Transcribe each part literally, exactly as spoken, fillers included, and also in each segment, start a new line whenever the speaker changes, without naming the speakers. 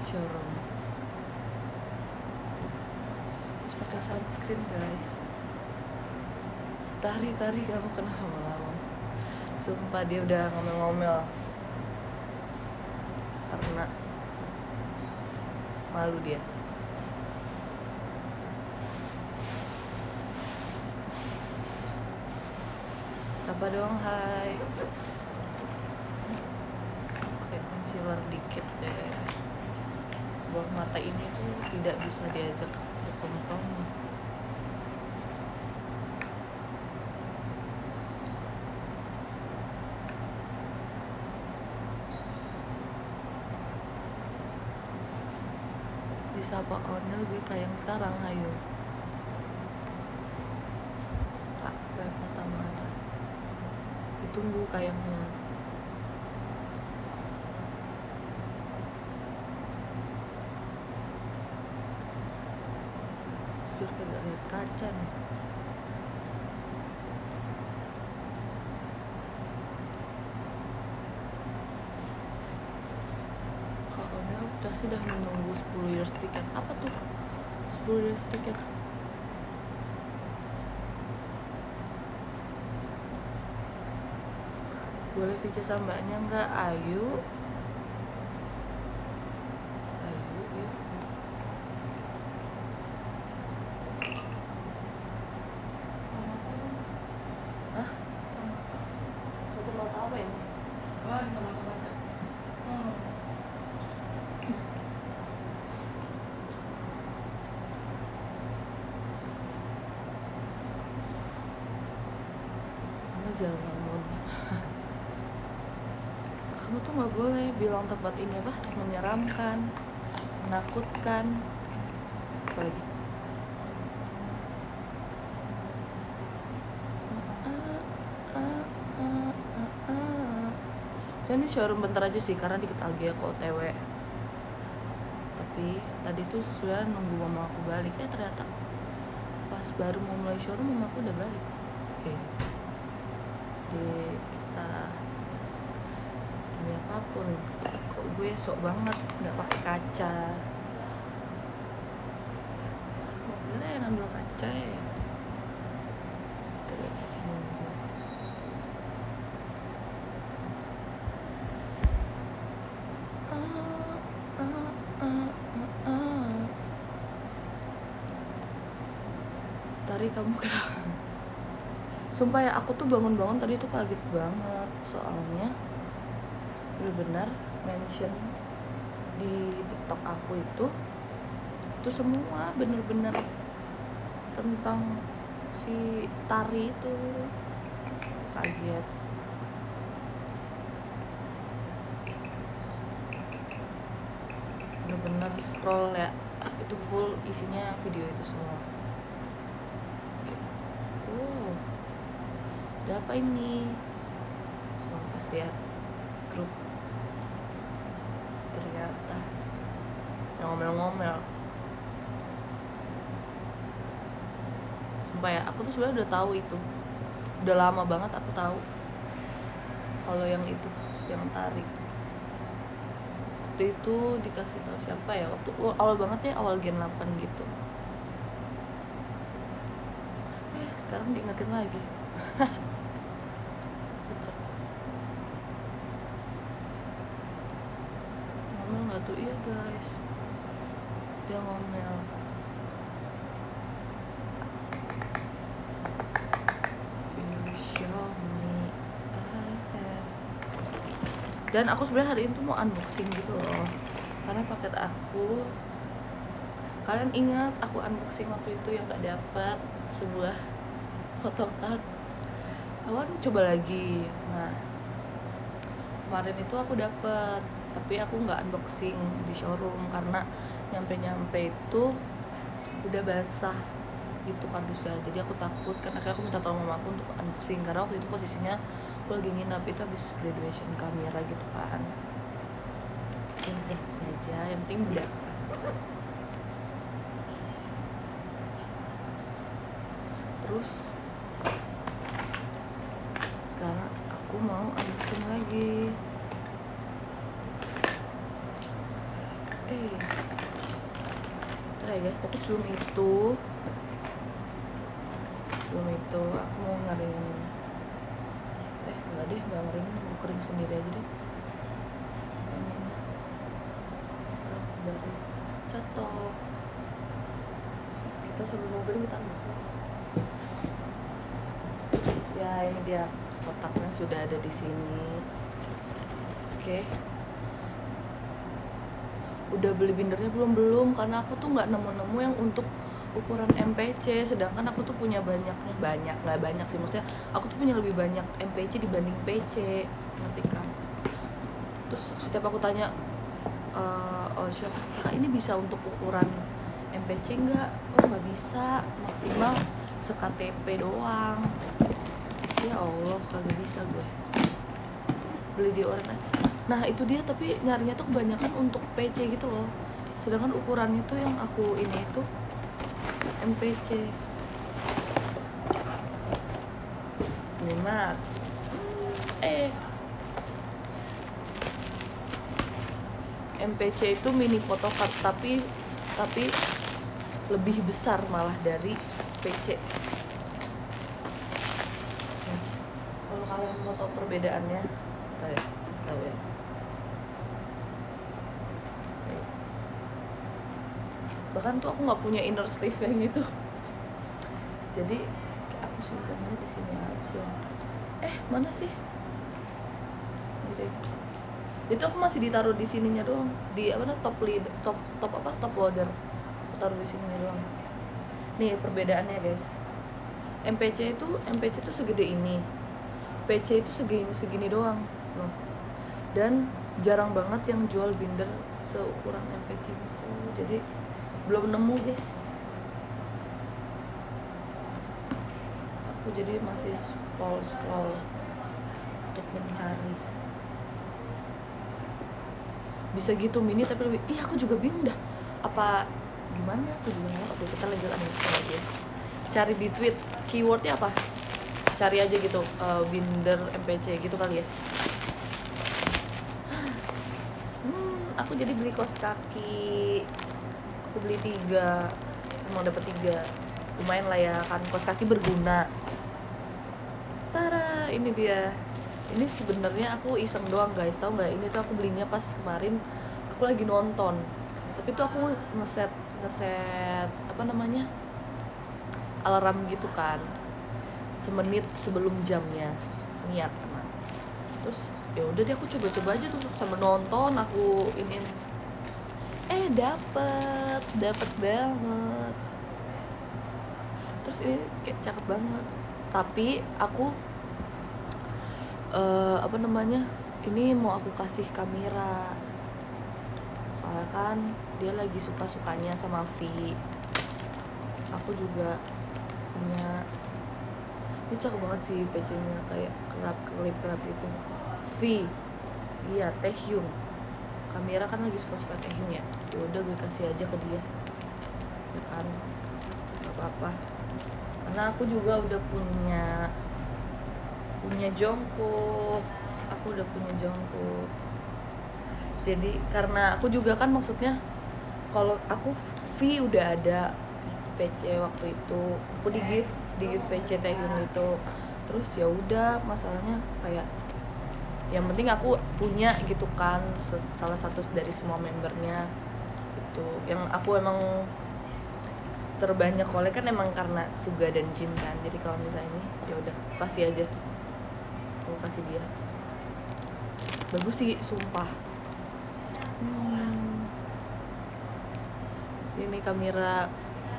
showroom. Terus pakai sunscreen guys. Tari tari kamu kenapa lama? Sumpah dia udah ngomel-ngomel karena malu dia. Sapa dong, hai. Pakai concealer dikit deh. Bawah mata ini tuh tidak bisa diajak berkompromi. Disapa Onel gue kayak sekarang, ayo. Kak Reva Tamara. Ditunggu kayaknya. Jujur kagak lihat kaca nih. Kak Onel udah sudah menunggu sepuluh years ticket. Apa tuh? sepuluh years ticket. Boleh feature sama mbaknya nggak? Ayu. Ayu, yuk. Hah? Kacamata apa ini?
Wah, kacamata baca. Hmm.
Enggak, jangan ngomong. Kamu tuh nggak boleh bilang tempat ini apa menyeramkan, menakutkan, apa lagi? So, ini showroom bentar aja sih karena dikit lagi aku O T W. Tapi tadi tuh sudah nunggu mama aku balik. Eh ternyata pas baru mau mulai showroom mama aku udah balik. Oke. Jadi kita demi apapun, kok gue sok banget nggak pakai kaca. Kira yang ambil kaca ya. Lihat di sini aja. Ah, ah, ah, ah, ah. Tari kamu kenapa? Sumpah ya, aku tuh bangun-bangun tadi tuh kaget banget soalnya benar-benar mention di TikTok aku itu itu semua bener-bener tentang si Tari itu. Kaget. Bener-bener scroll ya, itu full isinya video itu semua. Wow, ada apa ini? Semua pas lihat grup ternyata yang ngomel-ngomel. Sumpah ya, aku tuh sebenarnya udah tahu itu, udah lama banget aku tahu kalau yang itu, yang Tari. Waktu itu dikasih tahu siapa ya, waktu awal banget ya, awal Gen delapan gitu. Eh sekarang diingetin lagi. Ngomel nggak tuh? Iya guys, dia ngomel. You show me I have. Dan aku sebenarnya hari ini tuh mau unboxing gitu loh, karena paket aku, kalian ingat aku unboxing waktu itu yang gak dapat sebuah photocard. Awan coba lagi. Nah kemarin itu aku dapet, tapi aku nggak unboxing di showroom karena nyampe-nyampe itu udah basah gitu kardusnya. Jadi aku takut, karena aku minta tolong mama aku untuk unboxing karena waktu itu posisinya aku lagi nginap, itu habis graduation kamera gitu kan. Ini deh aja, yang penting udah. Terus sekarang aku mau unboxing lagi. eh Bentar ya guys, tapi sebelum itu sebelum itu aku mau ngeringin, eh enggak deh, enggak ngeringin, mau kering sendiri aja deh ininya. Ntar aku baru catok. Kita sebelum mau kering kita unboxing. Ya ini dia, kotaknya sudah ada di sini. Oke, udah beli bindernya belum belum karena aku tuh nggak nemu-nemu yang untuk ukuran M P C, sedangkan aku tuh punya banyak banyak nggak banyak sih, maksudnya aku tuh punya lebih banyak M P C dibanding P C, ngerti kan? Terus setiap aku tanya, e, oh chef kak ini bisa untuk ukuran M P C nggak? Oh nggak bisa, maksimal se-K T P doang. Ya Allah, kagak bisa gue beli di online. Nah itu dia, tapi nyarinya tuh kebanyakan untuk P C gitu loh, sedangkan ukurannya tuh yang aku ini itu M P C. Nimat eh M P C itu mini photocard, tapi tapi lebih besar malah dari P C. Nah, kalau kalian mau tahu perbedaannya, kita ya, kasih tahu ya. Bahkan tuh aku nggak punya inner sleeve yang gitu, jadi aku simpannya di sini aja. Eh mana sih? Gitu. Itu aku masih ditaruh di sininya doang, di apa namanya, top lead, top top apa top loader, aku taruh di sininya doang. Nih perbedaannya guys, M P C itu M P C itu segede ini, P C itu segini segini doang loh. Dan jarang banget yang jual binder seukuran M P C gitu, jadi belum nemu guys. Aku jadi masih scroll scroll untuk mencari. Bisa gitu mini tapi lebih, ih aku juga bingung dah apa gimana, aku juga nggak. Oke kita lanjut lagi ya. Cari di tweet keywordnya apa, cari aja gitu, uh, binder M P C gitu kali ya. Hmm, aku jadi beli kaos kaki. Aku beli tiga, mau dapet tiga, lumayan lah ya kan, kaos kaki berguna. Tara, ini dia. Ini sebenarnya aku iseng doang guys, tau nggak? Ini tuh aku belinya pas kemarin aku lagi nonton, tapi tuh aku ngeset ngeset apa namanya, alarm gitu kan, semenit sebelum jamnya, niat teman. Terus ya udah deh aku coba-coba aja tuh sambil nonton, aku inin, eh dapet dapet banget. Terus ini kayak cakep banget, tapi aku uh, apa namanya, ini mau aku kasih kamera, soalnya kan dia lagi suka-sukanya sama V. Aku juga punya, ini cakep banget sih P C nya, kayak kerap kelip-kelip itu V. Iya, Taehyung. Kamera kan lagi suka-suka Taehyung ya, ya udah gue kasih aja ke dia ya kan, gak apa-apa, karena aku juga udah punya punya Jungkook, aku udah punya Jungkook. Jadi karena aku juga kan, maksudnya kalau aku V udah ada P C waktu itu, aku di gift di gift P C Taehyung itu. Terus ya udah, masalahnya kayak yang penting aku punya gitu kan, salah satu dari semua membernya gitu. Yang aku emang terbanyak oleh kan emang karena Suga dan Jin kan. Jadi kalau misalnya ini ya udah kasih aja, aku kasih dia. Bagus sih sumpah. Hmm. Ini kamera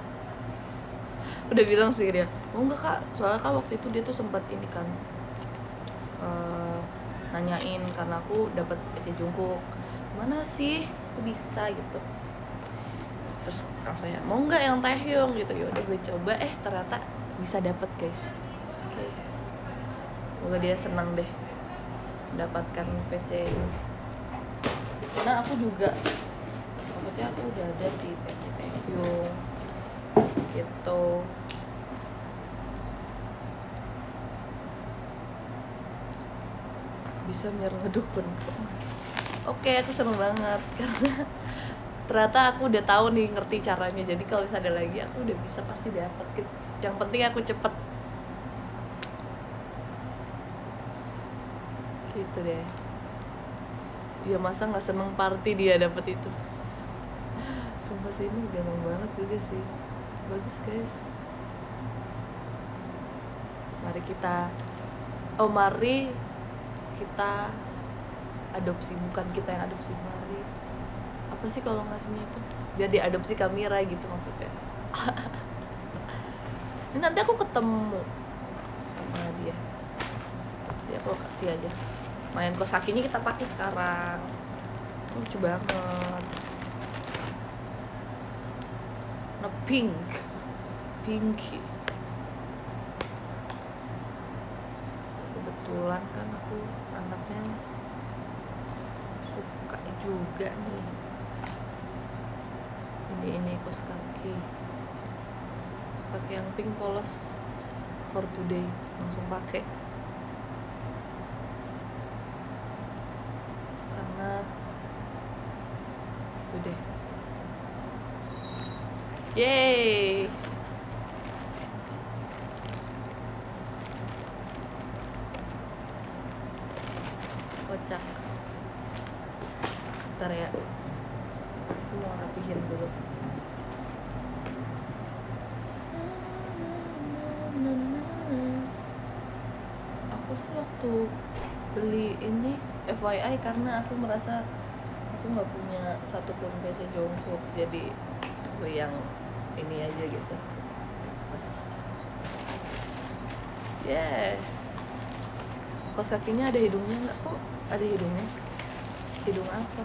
udah bilang sih dia, mau nggak kak, soalnya kan waktu itu dia tuh sempat ini kan, uh, nanyain karena aku dapat P C Jungkook, mana sih aku bisa gitu. Terus langsung ya, mau nggak yang Taehyung gitu. Ya udah gue coba, eh ternyata bisa dapet guys. Oke, okay. Semoga dia senang deh mendapatkan P C ini, karena aku juga maksudnya aku udah ada sih P C Taehyung gitu. Bisa biar ngedukun. Oke, aku seneng banget karena ternyata aku udah tahu nih, ngerti caranya. Jadi kalau misalnya ada lagi aku udah bisa pasti dapat. Yang penting aku cepet gitu deh. Ya masa nggak seneng party dia dapet itu. Sumpah sih ini gampang banget juga sih. Bagus guys. Mari kita Oh mari kita adopsi. Bukan kita yang adopsi, mari apa sih kalau ngasihnya itu, biar diadopsi kamera gitu maksudnya. Ini nanti aku ketemu sama dia, dia aku kasih aja. Main kosakinya kita pakai sekarang, lucu banget. Nah pink, pinky. Kebetulan kan aku anaknya suka juga nih. Ini ini kaos kaki. Pakai yang pink polos for today, langsung pakai. Karena itu deh. Yeay. Kocak. Bentar ya, aku mau rapihin dulu. Aku sih waktu beli ini F Y I karena aku merasa aku nggak punya satupun P C Jongkook, jadi beli yang ini aja gitu. Yeah. Kaos kakinya ada hidungnya nggak? Kok ada hidungnya? Hidung apa?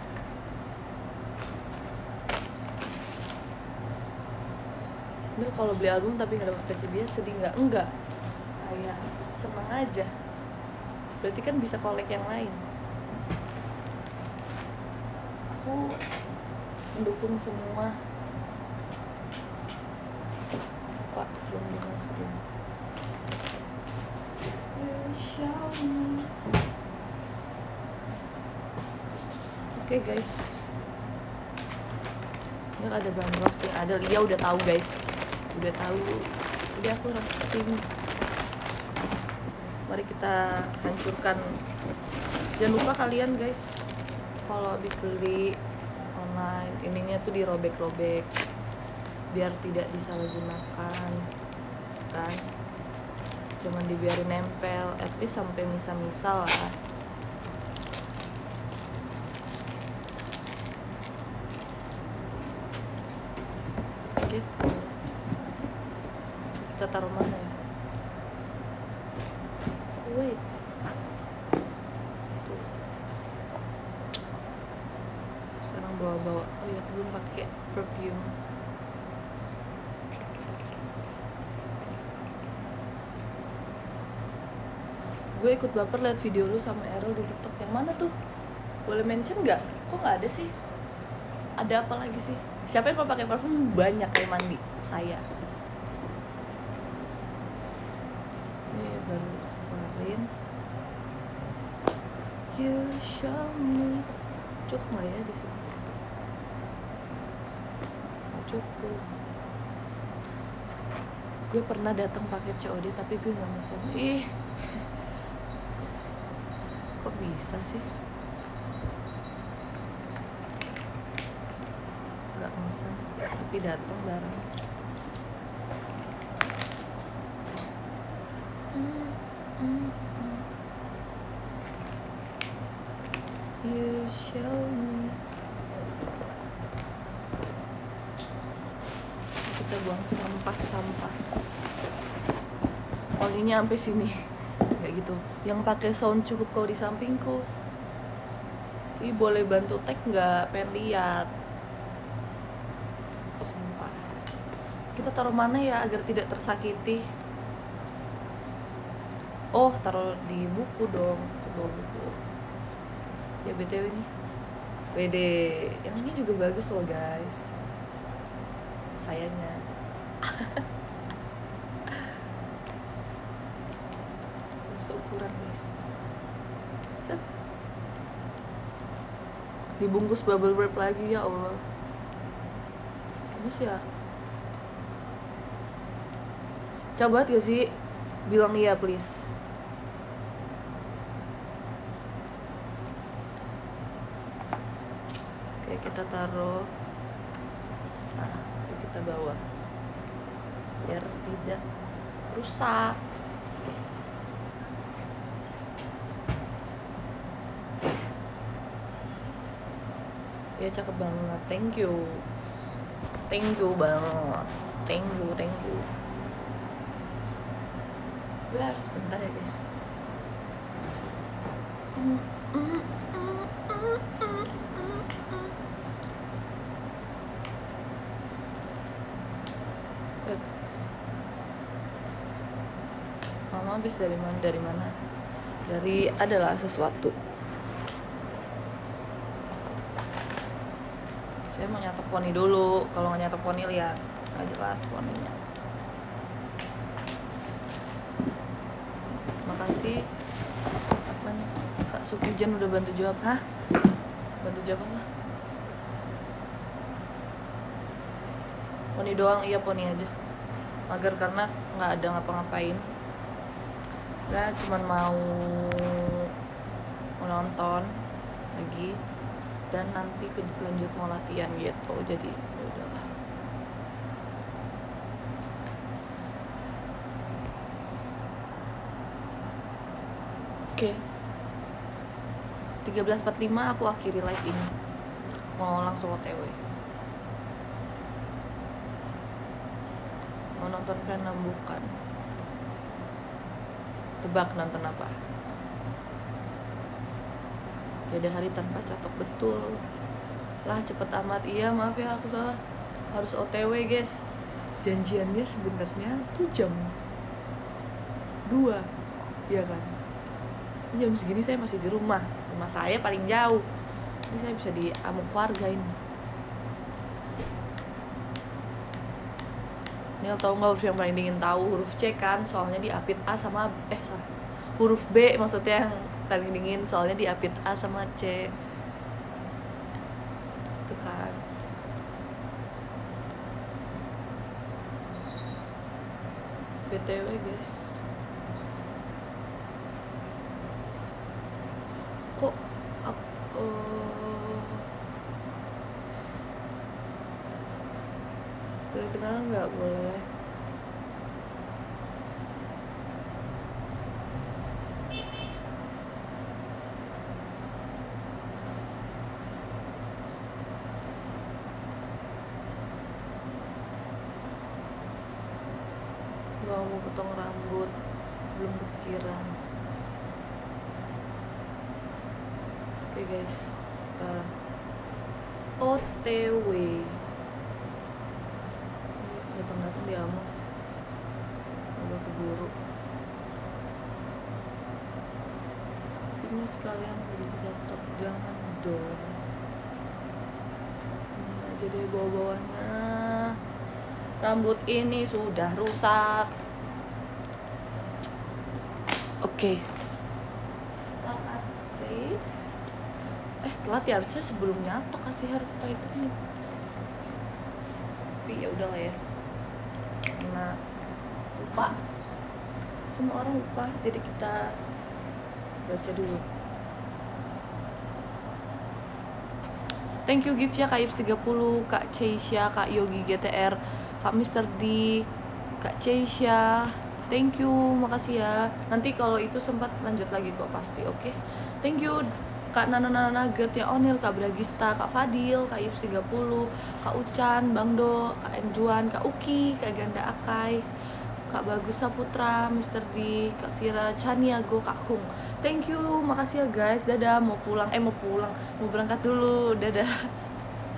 Ini kalau beli album tapi nggak dapet P C biasa sedih nggak? Enggak. Kayak seneng aja. Berarti kan bisa kolek yang lain. Aku mendukung semua. Pak, belum dimasukin. Oke okay, guys, ini ada bahan roasting ada, iya udah tahu guys, udah tahu, udah aku roasting. Mari kita hancurkan. Jangan lupa kalian guys, kalau habis beli online ininya tuh dirobek-robek biar tidak disalahgunakan kan, jangan dibiarin nempel, at least sampai misa-misa lah. Gitu. Kita taruh mana ya? Wait. Tuh. Sekarang bawa-bawa. Oh ya, belum pakai perfume. Gue ikut baper liat video lu sama Errol di TikTok. Yang mana tuh? Boleh mention nggak? Kok nggak ada sih? Ada apa lagi sih? Siapa yang kalau pakai parfum banyak kayak mandi? Saya. Ini baru separin. You show me. Cukup nggak ya di sini? Nggak cukup. Gue pernah datang pakai C O D tapi gue nggak mesen. Ih. Kok bisa sih? Gak mesen, tapi datang bareng. You show me. Kita buang sampah-sampah. Wanginya sampai sini. Kayak gitu. Yang pakai sound cukup kau di sampingku. Ih, boleh bantu tag nggak? Pengen lihat. Sumpah. Kita taruh mana ya agar tidak tersakiti? Oh, taruh di buku dong. Kedua buku. Ya B T W nih. W D. Yang ini juga bagus loh guys. Sayangnya. Ukuran guys. Set. Dibungkus bubble wrap lagi ya Allah. Lemes ya. Coba gak sih? Bilang iya please. Oke, kita taruh. Nah, itu kita bawa biar tidak rusak. Ya cakep banget, thank you. Thank you banget. Thank you, thank you. Gue harus bentar ya guys. Mama habis dari mana? Dari mana? Dari adalah sesuatu. Saya mau nyatok poni dulu. Kalau nggak nyatok poni lihat nggak jelas poninya. Makasih. Apa nih? Kak Sukijan udah bantu jawab. Hah? Bantu jawab apa? Poni doang, iya poni aja. Mager karena nggak ada ngapa-ngapain. Sebenarnya cuma mau nonton lagi dan nanti ke, lanjut mau latihan gitu, jadi ya udahlah. Oke, tiga belas empat puluh lima aku akhiri live ini, mau langsung O T W, mau nonton Venom bukan. Tebak nonton apa? Tiada hari tanpa catok, betul lah, cepet amat. Iya maaf ya aku salah, harus O T W guys. Janjiannya sebenarnya tuh jam dua, ya kan? Jam segini saya masih di rumah. Rumah saya paling jauh. Ini saya bisa diamuk warga ini. Nil tau nggak huruf yang paling dingin? Tahu, huruf C kan, soalnya diapit A sama eh salah, huruf B maksudnya yang paling dingin, soalnya diapit A sama C. Itu kan. B T W guys, kok aku oh, boleh kenalan nggak? Boleh. Gak mau potong rambut, belum kepikiran. Oke guys, kita O T W. Datang-datang diamuk, udah keburu. Ini sekalian beli laptop, jangan dong. Ini aja deh bawa-bawanya. Rambut ini sudah rusak. Oke. Makasih. Eh telat ya, harusnya sebelum nyatok kasih hair fighter nih. Tapi ya udahlah ya. Karena lupa. Semua orang lupa, jadi kita baca dulu. Thank you gift ya Kak Ips tiga puluh, Kak Ceisha, Kak Yogi G T R, Kak Mister D, Kak Ceisha. Thank you, makasih ya. Nanti kalau itu sempat lanjut lagi kok pasti, oke? Okay? Thank you Kak Nana Nana Nugget, ya Onil, Kak Bragista, Kak Fadil, Kak Ips tiga puluh, Kak Ucan, Bang Do, Kak Enjuan, Kak Uki, Kak Ganda Akai, Kak Bagus Saputra, Mister D, Kak Vira, Chaniago, Kak Kung. Thank you, makasih ya guys. Dadah, mau pulang, eh mau pulang, mau berangkat dulu. Dadah.